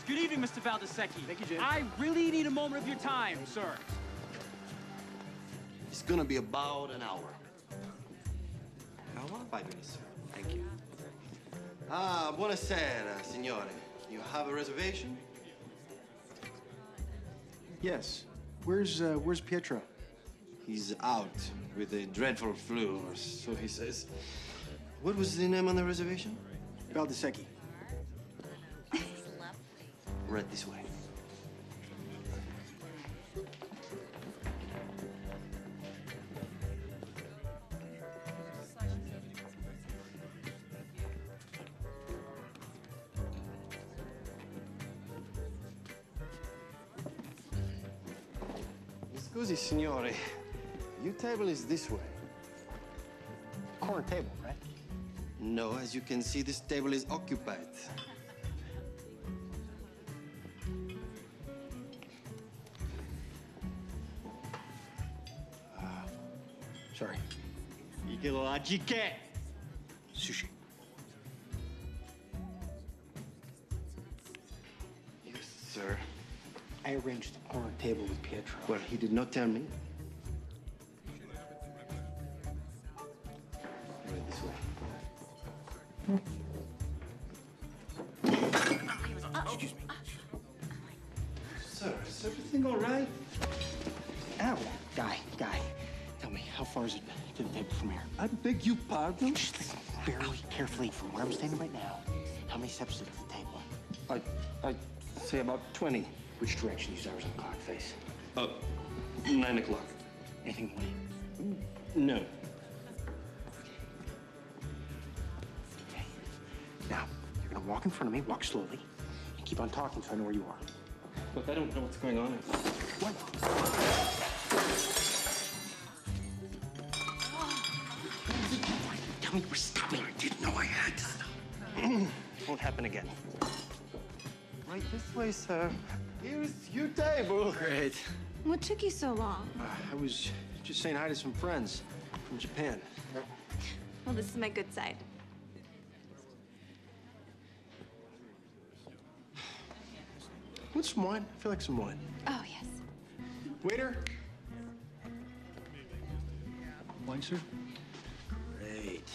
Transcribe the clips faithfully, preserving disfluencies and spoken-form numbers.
Good evening, Mister Valdesecchi. Thank you, James. I really need a moment of your time, sir. It's gonna be about an hour. Hour? Five minutes, sir. Thank you. Ah, buonasera, signore. You have a reservation? Yes. Where's, uh, where's Pietro? He's out with a dreadful flu, or so he says. What was the name on the reservation? Valdesecchi. Right this way. Scusi, signore. Your table is this way. Corner table, right? No, as you can see, this table is occupied. Sorry. Ideologiche. Sushi. Yes, sir. I arranged the corner table with Pietro. Well, he did not tell me. Right this way. Excuse me. Sir, is everything all right? Ow. Guy, guy. Tell me, how far is it to the table from here? I beg your pardon? Just listen very carefully from where I'm standing right now. How many steps to the table? I, I say about twenty. Which direction these hours on the clock face? Uh, nine o'clock. Anything late? No. Okay. Now, you're gonna walk in front of me, walk slowly, and keep on talking so I know where you are. Look, I don't know what's going on. What? Tell me you were stopping. I didn't know I had to stop. Won't happen again. Right this way, sir. Here's your table. Great. What took you so long? Uh, I was just saying hi to some friends from Japan. Well, this is my good side. Want some wine? I feel like some wine. Oh, yes. Waiter. Wine, sir? Great.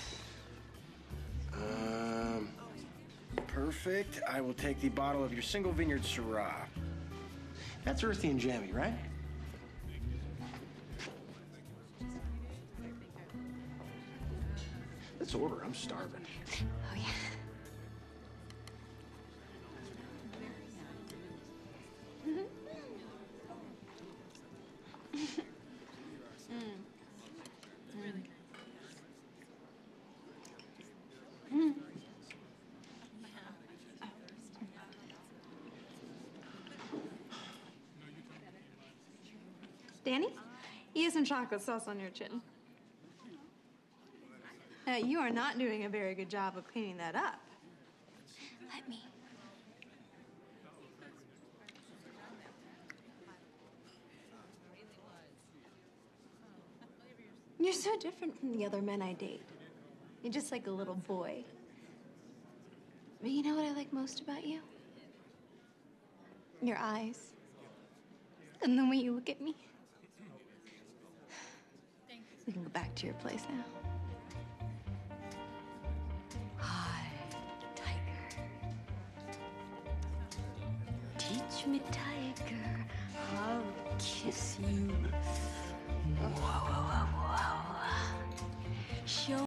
Um, perfect. I will take the bottle of your single vineyard Syrah. That's earthy and jammy, right? Let's order. I'm starving. Oh, yeah. Danny, you have some chocolate sauce on your chin. Uh, you are not doing a very good job of cleaning that up. Let me. You're so different from the other men I date. You're just like a little boy. But you know what I like most about you? Your eyes. And the way you look at me. We can go back to your place now. Hi, tiger. Teach me, tiger, how to kiss you.